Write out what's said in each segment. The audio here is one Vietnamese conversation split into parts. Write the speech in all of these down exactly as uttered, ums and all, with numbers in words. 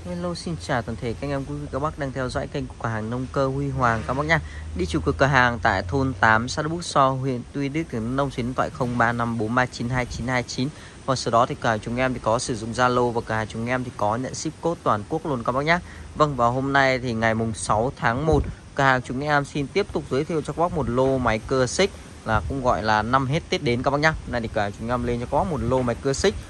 Hello, xin chào toàn thể các anh em quý vị các bác đang theo dõi kênh của cửa hàng nông cơ Huy Hoàng các bác nhá. Đi chủ cửa hàng tại thôn tám xã Đức So, huyện Tuy Đức, tỉnh Nông, số điện thoại không ba năm bốn ba chín hai chín hai chín. Và sau đó thì cửa hàng chúng em thì có sử dụng Zalo và cửa hàng chúng em thì có nhận ship code toàn quốc luôn các bác nhá. Vâng, và hôm nay thì ngày mùng sáu tháng một, cửa hàng chúng em xin tiếp tục giới thiệu cho các bác một lô máy cưa xích, là cũng gọi là năm hết Tết đến các bác nhá. Hôm nay thì cửa hàng chúng em lên cho các bác một lô máy cưa xích.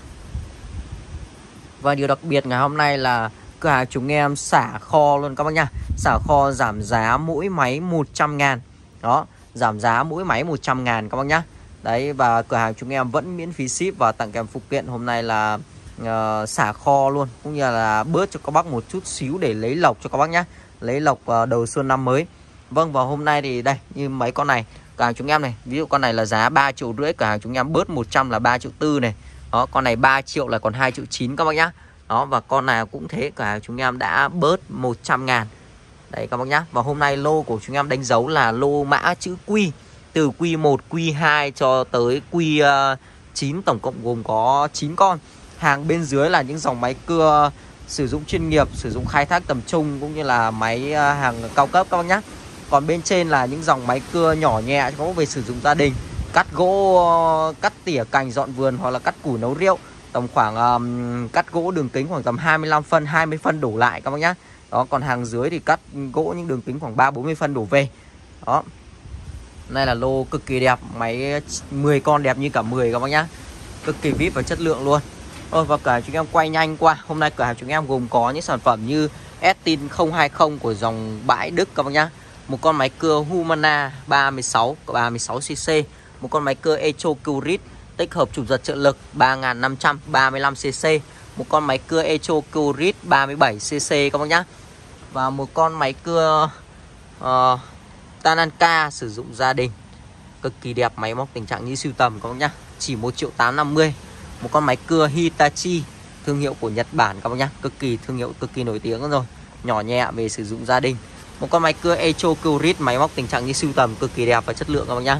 Và điều đặc biệt ngày hôm nay là cửa hàng chúng em xả kho luôn các bác nha. Xả kho giảm giá mỗi máy một trăm ngàn. Đó, giảm giá mỗi máy một trăm ngàn các bác nhá. Đấy, và cửa hàng chúng em vẫn miễn phí ship và tặng kèm phụ kiện. Hôm nay là uh, xả kho luôn, cũng như là bớt cho các bác một chút xíu để lấy lộc cho các bác nhá. Lấy lộc uh, đầu xuân năm mới. Vâng, và hôm nay thì đây, như mấy con này cửa hàng chúng em này, ví dụ con này là giá ba triệu rưỡi, cửa hàng chúng em bớt một trăm là ba triệu tư này. Đó, con này ba triệu là còn hai triệu chín các bác nhá. Đó, và con nào cũng thế, cả chúng em đã bớt một trăm ngàn. Đấy các bác nhá. Và hôm nay lô của chúng em đánh dấu là lô mã chữ Q, từ Q một, Q hai cho tới Q chín, tổng cộng gồm có chín con. Hàng bên dưới là những dòng máy cưa sử dụng chuyên nghiệp, sử dụng khai thác tầm trung, cũng như là máy hàng cao cấp các bác nhá. Còn bên trên là những dòng máy cưa nhỏ nhẹ có về sử dụng gia đình, cắt gỗ, cắt tỉa cành dọn vườn, hoặc là cắt củi nấu rượu. Tầm khoảng um, cắt gỗ đường kính khoảng tầm hai mươi lăm phân, hai mươi phân đổ lại các bác nhá. Đó, còn hàng dưới thì cắt gỗ những đường kính khoảng ba bốn mươi phân đổ về. Đó. Đây là lô cực kỳ đẹp, máy mười con đẹp như cả mười các bác nhá. Cực kỳ vip và chất lượng luôn. Rồi, và cả chúng em quay nhanh qua. Hôm nay cửa hàng chúng em gồm có những sản phẩm như Estin không hai không của dòng bãi Đức các bác nhá. Một con máy cưa Humana ba mươi sáu xê xê, một con máy cưa Echo Curit tích hợp chụp giật trợ lực ba nghìn năm trăm ba mươi lăm xê xê, một con máy cưa Echo Curit ba mươi bảy xê xê các bác nhá. Và một con máy cưa uh, Tanaka sử dụng gia đình, cực kỳ đẹp, máy móc tình trạng như sưu tầm các bác nhá, chỉ một triệu tám trăm năm mươi. Một con máy cưa Hitachi, thương hiệu của Nhật Bản các bác nhá, cực kỳ thương hiệu cực kỳ nổi tiếng rồi, nhỏ nhẹ về sử dụng gia đình. Một con máy cưa Echo Curit, máy móc tình trạng như sưu tầm, cực kỳ đẹp và chất lượng các bác nhá.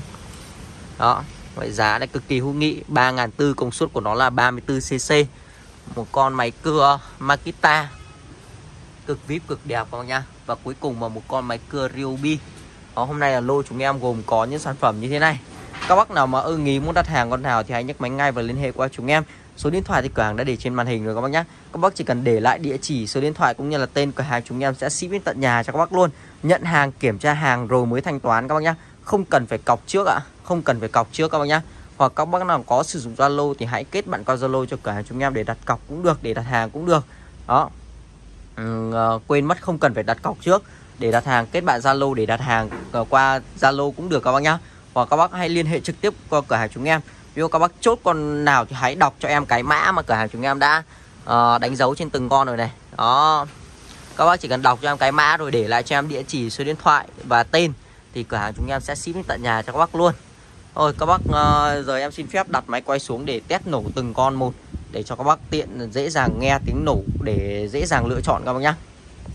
Đó, vậy giá này cực kỳ hữu nghị, ba nghìn bốn trăm, công suất của nó là ba mươi tư xê xê. Một con máy cưa Makita, cực vip cực đẹp các bác nhá. Và cuối cùng là một con máy cưa Ryobi. Đó, hôm nay là lô chúng em gồm có những sản phẩm như thế này. Các bác nào mà ưng ý muốn đặt hàng con nào thì hãy nhấc máy ngay và liên hệ qua chúng em. Số điện thoại thì cửa hàng đã để trên màn hình rồi các bác nhé. Các bác chỉ cần để lại địa chỉ, số điện thoại cũng như là tên cửa hàng, chúng em sẽ ship đến tận nhà cho các bác luôn. Nhận hàng, kiểm tra hàng rồi mới thanh toán các bác nhé. Không cần phải cọc trước ạ, không cần phải cọc trước các bác nhé. Hoặc các bác nào có sử dụng Zalo thì hãy kết bạn qua Zalo cho cửa hàng chúng em để đặt cọc cũng được, để đặt hàng cũng được. Đó. Ừ, quên mất không cần phải đặt cọc trước, để đặt hàng kết bạn Zalo để đặt hàng qua Zalo cũng được các bác nhá. Hoặc các bác hãy liên hệ trực tiếp qua cửa hàng chúng em. Ví dụ các bác chốt con nào thì hãy đọc cho em cái mã mà cửa hàng chúng em đã uh, đánh dấu trên từng con rồi này. Đó, các bác chỉ cần đọc cho em cái mã rồi để lại cho em địa chỉ, số điện thoại và tên thì cửa hàng chúng em sẽ ship đến tận nhà cho các bác luôn. Rồi các bác, uh, giờ em xin phép đặt máy quay xuống để test nổ từng con một, để cho các bác tiện dễ dàng nghe tiếng nổ, để dễ dàng lựa chọn các bác nhá.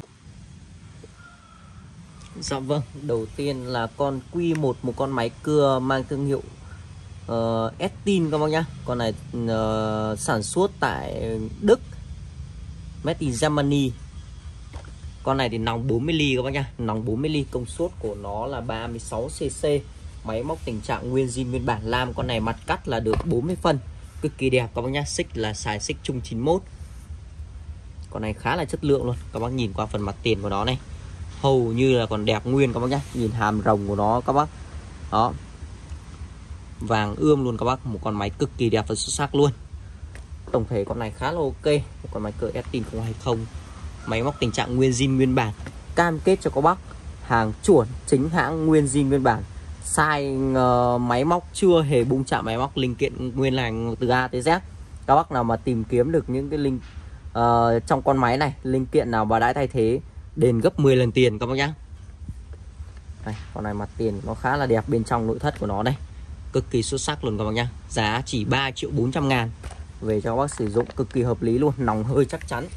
Dạ vâng, đầu tiên là con Q một, một con máy cưa mang thương hiệu uh, Estin các bác nhá. Con này uh, sản xuất tại Đức, made in Germany. Con này thì nòng bốn mươi ly các bác nhá, nòng bốn mươi ly, công suất của nó là ba mươi sáu xê xê. Máy móc tình trạng nguyên zin nguyên bản lam. Con này mặt cắt là được bốn mươi phân, cực kỳ đẹp các bác nhá. Xích là xài xích chung chín mốt. Con này khá là chất lượng luôn. Các bác nhìn qua phần mặt tiền của nó này, hầu như là còn đẹp nguyên các bác nhá. Nhìn hàm rồng của nó các bác. Đó, vàng ươm luôn các bác. Một con máy cực kỳ đẹp và xuất sắc luôn. Tổng thể con này khá là ok. Một con máy cưa Estin không hai không, máy móc tình trạng nguyên zin nguyên bản, cam kết cho các bác hàng chuẩn chính hãng nguyên zin nguyên bản. Sai uh, máy móc chưa hề bung chạm máy móc, linh kiện nguyên lành từ A tới Z. Các bác nào mà tìm kiếm được những cái linh uh, trong con máy này, linh kiện nào mà đã thay thế, đền gấp mười lần tiền các bác nhá. Đây, con này mặt tiền nó khá là đẹp, bên trong nội thất của nó đây cực kỳ xuất sắc luôn các bác nhá. Giá chỉ ba triệu bốn trăm ngàn, về cho các bác sử dụng cực kỳ hợp lý luôn, nòng hơi chắc chắn.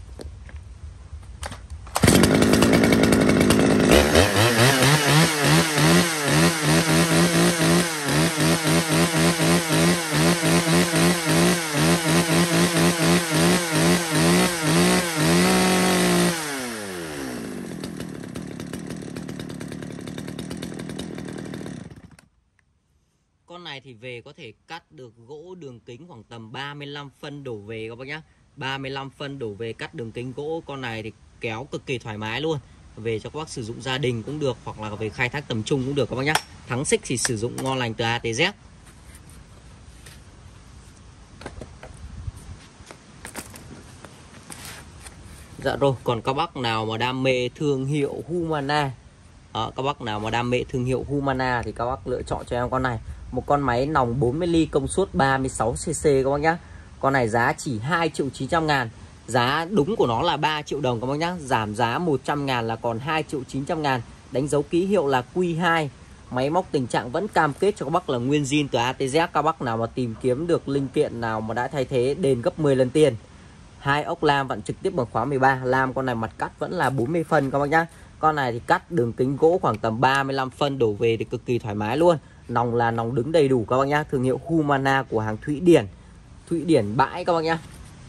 này thì về có thể cắt được gỗ đường kính khoảng tầm ba mươi lăm phân đổ về các bác nhá. ba mươi lăm phân đổ về cắt đường kính gỗ. Con này thì kéo cực kỳ thoải mái luôn. Về cho các bác sử dụng gia đình cũng được, hoặc là về khai thác tầm trung cũng được các bác nhá. Thắng xích thì sử dụng ngon lành từ A tới Z. Dạ rồi, còn các bác nào mà đam mê thương hiệu Humana, đó, các bác nào mà đam mê thương hiệu Humana thì các bác lựa chọn cho em con này. Một con máy nòng bốn mươi ly công suất ba mươi sáu xê xê các bác nhá. Con này giá chỉ hai triệu chín trăm ngàn. Giá đúng của nó là ba triệu đồng các bác nhá. Giảm giá một trăm ngàn là còn hai triệu chín trăm ngàn. Đánh dấu ký hiệu là Q hai. Máy móc tình trạng vẫn cam kết cho các bác là nguyên zin từ A tới Z. Các bác nào mà tìm kiếm được linh kiện nào mà đã thay thế đền gấp mười lần tiền. Hai ốc lam vặn trực tiếp bằng khóa mười ba. Lam con này mặt cắt vẫn là bốn mươi phân các bác nhá. Con này thì cắt đường kính gỗ khoảng tầm ba mươi lăm phân đổ về thì cực kỳ thoải mái luôn. Nòng là nòng đứng đầy đủ các bác nhá. Thương hiệu Humana của hàng Thụy Điển. Thụy Điển bãi các bác nhá.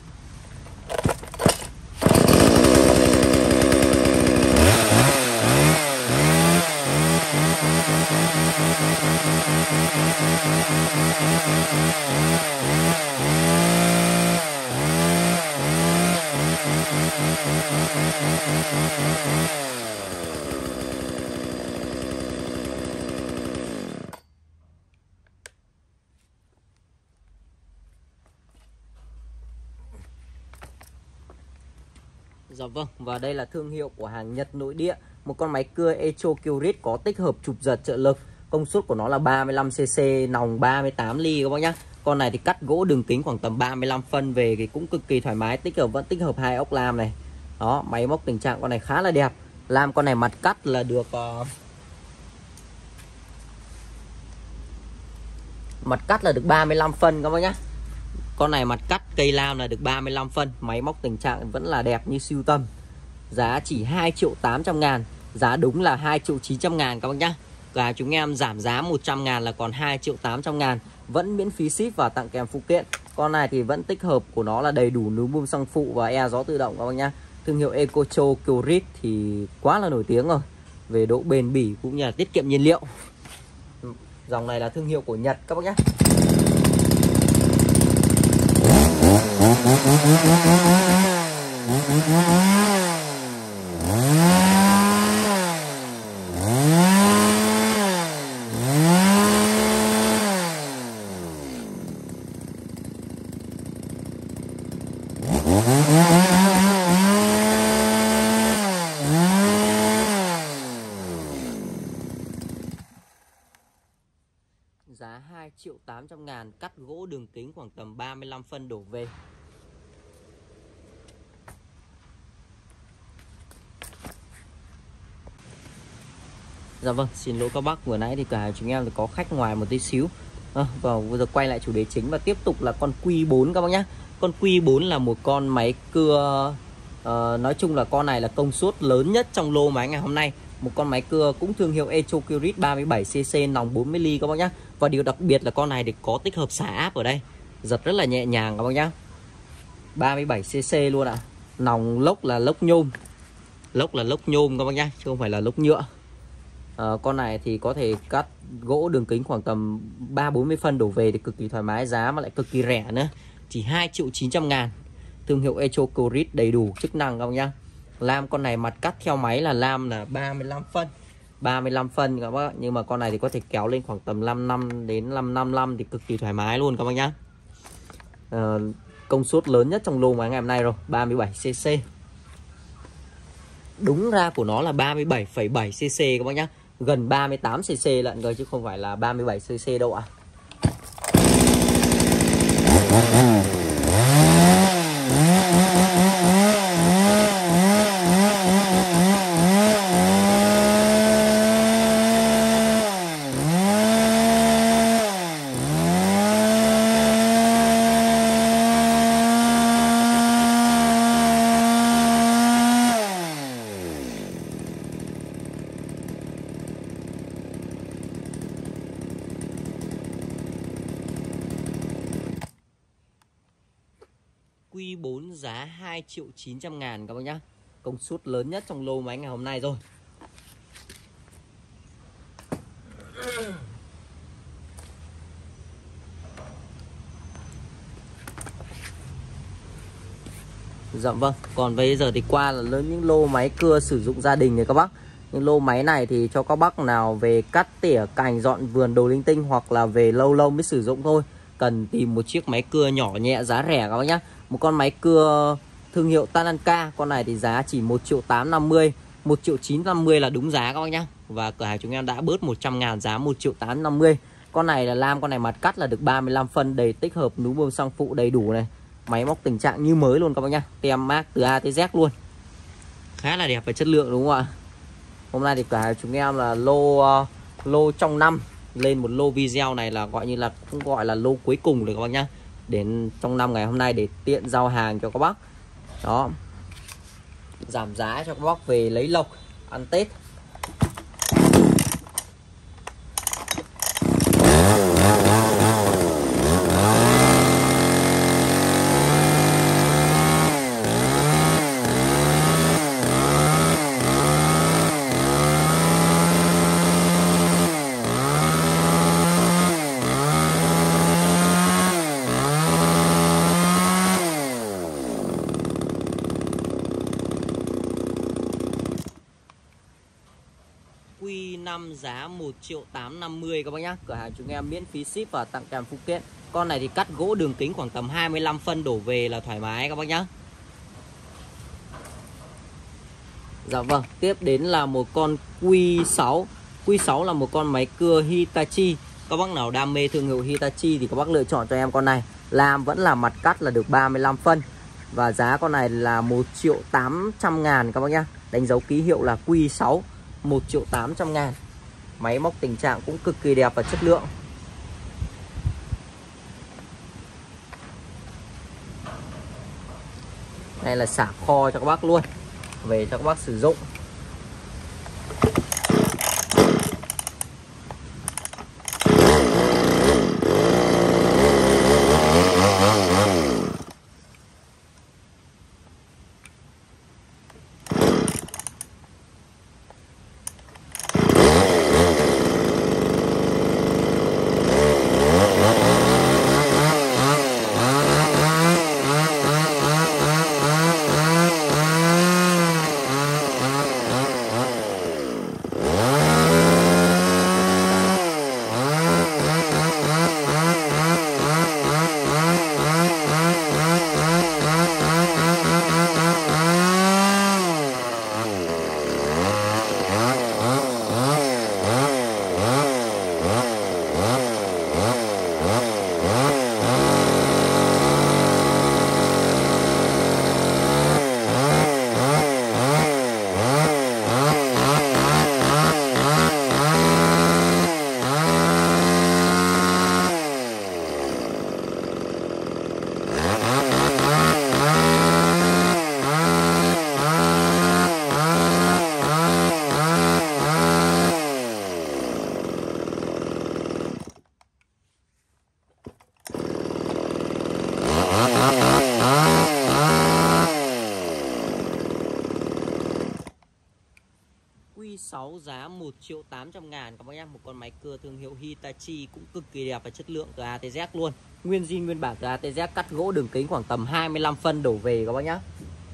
Dạ vâng, và đây là thương hiệu của hàng Nhật nội địa. Một con máy cưa Echo Kyrit có tích hợp chụp giật trợ lực. Công suất của nó là ba mươi lăm xê xê, nòng ba mươi tám ly các bác nhá. Con này thì cắt gỗ đường kính khoảng tầm ba mươi lăm phân về thì cũng cực kỳ thoải mái. Tích hợp vẫn tích hợp hai ốc lam này. Đó, máy móc tình trạng con này khá là đẹp. Lam con này mặt cắt là được uh, mặt cắt là được ba mươi lăm phân các bác nhá. Con này mặt cắt cây lam là được ba mươi lăm phân. Máy móc tình trạng vẫn là đẹp như siêu tầm. Giá chỉ hai triệu tám trăm ngàn. Giá đúng là hai triệu chín trăm ngàn các bác nhá. Và chúng em giảm giá một trăm ngàn là còn hai triệu tám trăm ngàn. Vẫn miễn phí ship và tặng kèm phụ kiện. Con này thì vẫn tích hợp của nó là đầy đủ núm bơm xăng phụ và e gió tự động các bác nhá. Thương hiệu Echo Kyrit thì quá là nổi tiếng rồi. Về độ bền bỉ cũng như là tiết kiệm nhiên liệu. Dòng này là thương hiệu của Nhật các bác nhá. Giá hai triệu tám trăm ngàn, cắt gỗ đường kính khoảng tầm ba mươi lăm phân đổ về. Dạ vâng, xin lỗi các bác, vừa nãy thì cả chúng em thì có khách ngoài một tí xíu. À, và bây giờ quay lại chủ đề chính và tiếp tục là con Q bốn các bác nhé. Con Q bốn là một con máy cưa, uh, nói chung là con này là công suất lớn nhất trong lô máy ngày hôm nay. Một con máy cưa cũng thương hiệu Echo Kyrit ba mươi bảy xê xê, nòng bốn mươi ly các bác nhé. Và điều đặc biệt là con này thì có tích hợp xả áp ở đây. Giật rất là nhẹ nhàng các bác nhé. ba mươi bảy xê xê luôn ạ. À. Nòng lốc là lốc nhôm. Lốc là lốc nhôm các bác nhé, chứ không phải là lốc nhựa. À, con này thì có thể cắt gỗ đường kính khoảng tầm ba bốn mươi phân đổ về thì cực kỳ thoải mái, giá mà lại cực kỳ rẻ nữa. Chỉ hai triệu chín trăm ngàn. Thương hiệu Echo Kyrit đầy đủ chức năng các bác nhá. Lam con này mặt cắt theo máy là lam là ba mươi lăm phân. ba mươi lăm phân các bác, nhưng mà con này thì có thể kéo lên khoảng tầm năm năm đến năm năm năm thì cực kỳ thoải mái luôn các bác nhá. À, công suất lớn nhất trong lô máy ngày hôm nay rồi, ba mươi bảy xê xê. Đúng ra của nó là ba mươi bảy phẩy bảy xê xê các bác nhá. Gần ba mươi tám xê xê lận rồi chứ không phải là ba mươi bảy xê xê đâu ạ. Q bốn giá hai triệu chín trăm ngàn các bác nhá. Công suất lớn nhất trong lô máy ngày hôm nay rồi. Dạ vâng, còn bây giờ thì qua là lớn những lô máy cưa sử dụng gia đình này các bác. Những lô máy này thì cho các bác nào về cắt tỉa cành dọn vườn đồ linh tinh, hoặc là về lâu lâu mới sử dụng thôi, cần tìm một chiếc máy cưa nhỏ nhẹ giá rẻ các bác nhá. Một con máy cưa thương hiệu Tananka, con này thì giá chỉ một triệu tám trăm năm mươi, một triệu chín trăm năm mươi là đúng giá các bác nhá. Và cửa hàng chúng em đã bớt một trăm ngàn, giá một triệu tám trăm năm mươi. Con này là lam, con này mặt cắt là được ba mươi lăm phân, đầy tích hợp núm bơm xăng phụ đầy đủ này. Máy móc tình trạng như mới luôn các bác nhá, tem mác từ A tới Z luôn. Khá là đẹp và chất lượng đúng không ạ? Hôm nay thì cửa hàng chúng em là lô uh, lô trong năm, lên một lô video này là gọi như là cũng gọi là lô cuối cùng rồi các bác nhá. Đến trong năm ngày hôm nay để tiện giao hàng cho các bác. Đó. Giảm giá cho các bác về lấy lộc ăn Tết. Quy năm giá một triệu tám trăm năm mươi các bác nhá. Cửa hàng chúng em miễn phí ship và tặng kèm phụ kiện. Con này thì cắt gỗ đường kính khoảng tầm hai mươi lăm phân đổ về là thoải mái các bác nhá. Dạ vâng, tiếp đến là một con Q sáu. Q sáu là một con máy cưa Hitachi. Các bác nào đam mê thương hiệu Hitachi thì các bác lựa chọn cho em con này. Làm vẫn là mặt cắt là được ba mươi lăm phân. Và giá con này là một triệu tám trăm ngàn các bác nhá. Đánh dấu ký hiệu là Q sáu, một triệu tám trăm ngàn. Máy móc tình trạng cũng cực kỳ đẹp và chất lượng. Đây là xả kho cho các bác luôn, về cho các bác sử dụng. Q sáu giá một triệu tám trăm ngàn các bác nhé. Một con máy cưa thương hiệu Hitachi cũng cực kỳ đẹp và chất lượng từ A tới Z luôn. Nguyên zin nguyên bản từ A tới Z, cắt gỗ đường kính khoảng tầm hai mươi lăm phân đổ về các bác nhé.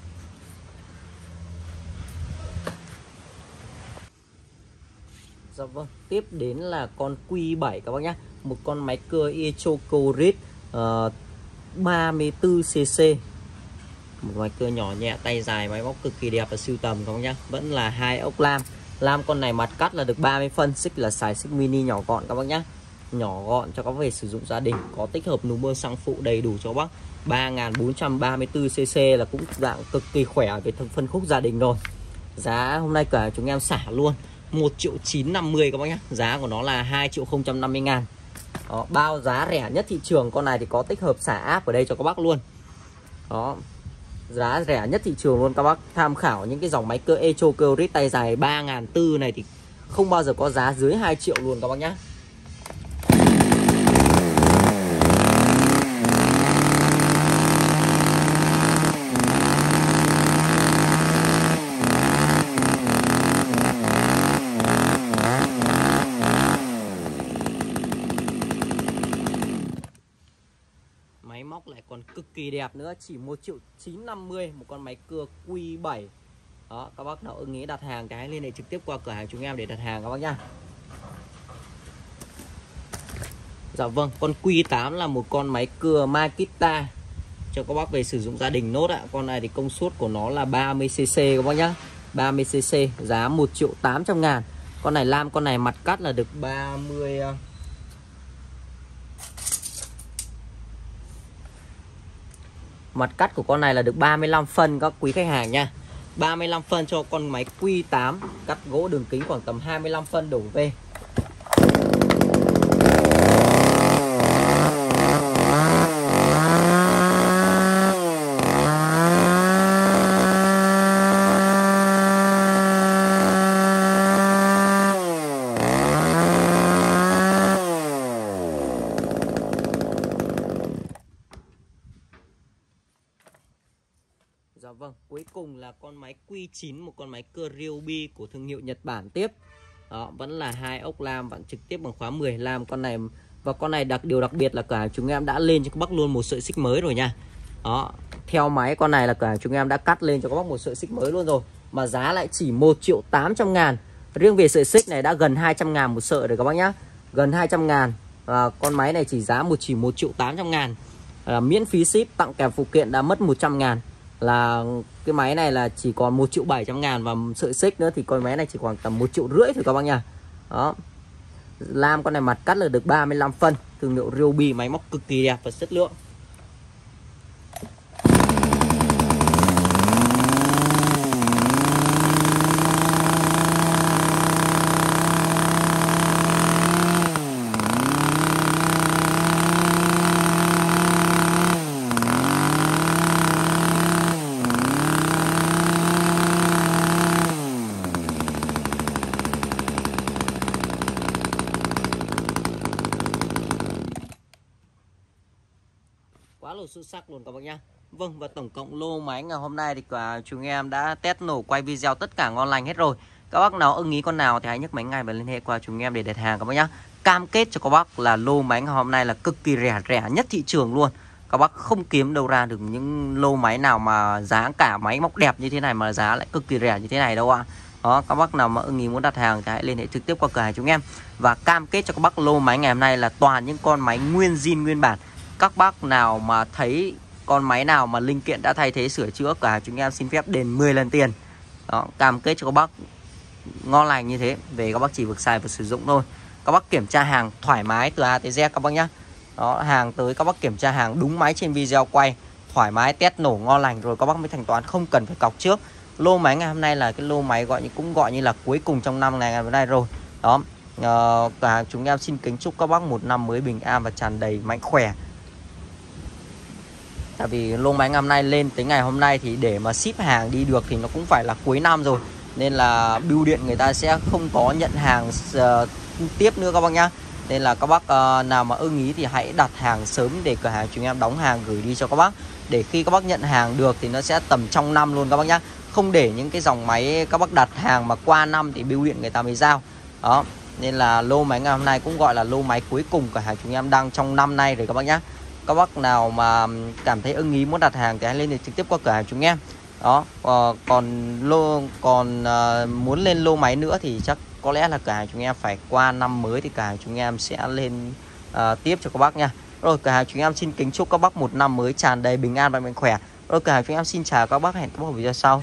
Dạ vâng, tiếp đến là con Q bảy các bác nhé. Một con máy cưa Echocorit uh, ba mươi tư xê xê. Một máy cưa nhỏ nhẹ, tay dài, máy móc cực kỳ đẹp và sưu tầm các bác nhé. Vẫn là hai ốc lam. Lam con này mặt cắt là được ba mươi phân, xích là xài xích mini nhỏ gọn các bác nhé. Nhỏ gọn cho các bác về sử dụng gia đình, có tích hợp núm bơm xăng phụ đầy đủ cho các bác. ba nghìn bốn trăm ba mươi tư xê xê là cũng dạng cực kỳ khỏe về phân khúc gia đình rồi. Giá hôm nay cả chúng em xả luôn một triệu chín trăm năm mươi các bác nhé. Giá của nó là hai triệu không trăm năm mươi ngàn. Đó, bao giá rẻ nhất thị trường. Con này thì có tích hợp xả áp ở đây cho các bác luôn. Đó, giá rẻ nhất thị trường luôn. Các bác tham khảo những cái dòng máy cưa Echocorit tay dài ba nghìn bốn trăm này thì không bao giờ có giá dưới hai triệu luôn các bác nhé. Máy móc lại còn cực kỳ kỳ đẹp nữa, chỉ một triệu chín trăm năm mươi một con máy cưa Q bảy. Đó, các bác nào ưng ý đặt hàng cái liên hệ trực tiếp qua cửa hàng chúng em để đặt hàng các bác nhá. Dạ vâng, con Q tám là một con máy cưa Makita cho các bác về sử dụng gia đình nốt ạ. Con này thì công suất của nó là ba mươi xê xê các bác nhá. ba mươi xê xê, giá một triệu tám trăm ngàn. Con này lam, con này mặt cắt là được ba mươi. Mặt cắt của con này là được ba mươi lăm phân các quý khách hàng nha. ba mươi lăm phân cho con máy Q tám, cắt gỗ đường kính khoảng tầm hai mươi lăm phân đổ về. Dạ vâng, cuối cùng là con máy Q chín, một con máy cưa Ryobi của thương hiệu Nhật Bản tiếp. Đó, vẫn là hai ốc lam, vẫn trực tiếp bằng khóa mười lam con này. Và con này đặc điều đặc biệt là cửa hàng chúng em đã lên cho các bác luôn một sợi xích mới rồi nha. Đó, theo máy con này là cửa hàng chúng em đã cắt lên cho các bác một sợi xích mới luôn rồi. Mà giá lại chỉ một triệu tám trăm ngàn. Riêng về sợi xích này đã gần hai trăm ngàn một sợi rồi các bác nhá. Gần hai trăm ngàn. Và con máy này chỉ giá một chỉ một triệu tám trăm ngàn. À, miễn phí ship, tặng kèm phụ kiện đã mất một trăm ngàn. Là cái máy này là chỉ còn một triệu bảy trăm ngàn. Và sợi xích nữa thì con máy này chỉ khoảng tầm một triệu rưỡi thôi các bác nha. Đó, lam con này mặt cắt là được ba mươi lăm phân, thương hiệu Ryobi, máy móc cực kỳ đẹp và chất lượng. Quá là xuất sắc luôn các bác nhá. Vâng, và tổng cộng lô máy ngày hôm nay thì cả chúng em đã test nổ, quay video tất cả ngon lành hết rồi. Các bác nào ưng ý con nào thì hãy nhấc máy ngay và liên hệ qua chúng em để đặt hàng các bác nhá. Cam kết cho các bác là lô máy ngày hôm nay là cực kỳ rẻ, rẻ nhất thị trường luôn. Các bác không kiếm đâu ra được những lô máy nào mà giá cả máy móc đẹp như thế này mà giá lại cực kỳ rẻ như thế này đâu ạ. Đó, các bác nào mà ưng ý muốn đặt hàng thì hãy liên hệ trực tiếp qua cửa hàng chúng em. Và cam kết cho các bác lô máy ngày hôm nay là toàn những con máy nguyên zin nguyên bản. Các bác nào mà thấy con máy nào mà linh kiện đã thay thế sửa chữa, cả chúng em xin phép đền mười lần tiền. Đó, cam kết cho các bác ngon lành như thế. Về các bác chỉ việc xài và sử dụng thôi. Các bác kiểm tra hàng thoải mái từ A tới Z các bác nhá. Đó, hàng tới các bác kiểm tra hàng đúng máy trên video quay, thoải mái test nổ ngon lành rồi các bác mới thanh toán, không cần phải cọc trước. Lô máy ngày hôm nay là cái lô máy gọi như cũng gọi như là cuối cùng trong năm này ngày hôm nay rồi. Đó, uh, cả chúng em xin kính chúc các bác một năm mới bình an và tràn đầy mạnh khỏe. Tại vì lô máy ngày hôm nay lên tới ngày hôm nay thì để mà ship hàng đi được thì nó cũng phải là cuối năm rồi. Nên là bưu điện người ta sẽ không có nhận hàng uh, tiếp nữa các bác nhá. Nên là các bác uh, nào mà ưng ý thì hãy đặt hàng sớm để cửa hàng chúng em đóng hàng gửi đi cho các bác. Để khi các bác nhận hàng được thì nó sẽ tầm trong năm luôn các bác nhá. Không để những cái dòng máy các bác đặt hàng mà qua năm thì bưu điện người ta mới giao. Đó, nên là lô máy ngày hôm nay cũng gọi là lô máy cuối cùng cửa hàng chúng em đang trong năm nay rồi các bác nhá. Các bác nào mà cảm thấy ưng ý muốn đặt hàng thì hãy lên trực tiếp qua cửa hàng chúng em. Đó, uh, còn lô còn uh, muốn lên lô máy nữa thì chắc có lẽ là cửa hàng chúng em phải qua năm mới thì cửa hàng chúng em sẽ lên uh, tiếp cho các bác nha. Rồi cửa hàng chúng em xin kính chúc các bác một năm mới tràn đầy bình an và mạnh khỏe. Rồi cửa hàng chúng em xin chào các bác, hẹn các bác ở video sau.